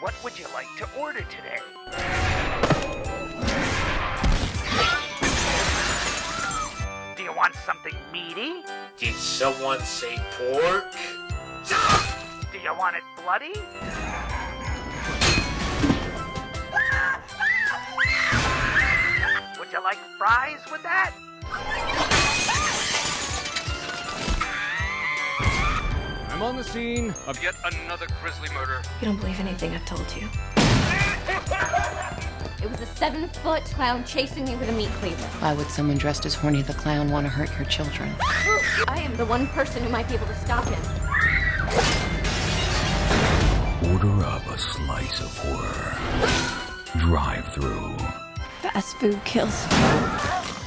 What would you like to order today? Do you want something meaty? Did someone say pork? Do you want it bloody? Would you like fries with that? I'm on the scene of yet another grisly murder. You don't believe anything I've told you. It was a 7-foot clown chasing me with a meat cleaver. Why would someone dressed as Horny the Clown want to hurt your children? I am the one person who might be able to stop him. Order up a slice of horror. Drive-through. Fast food kills.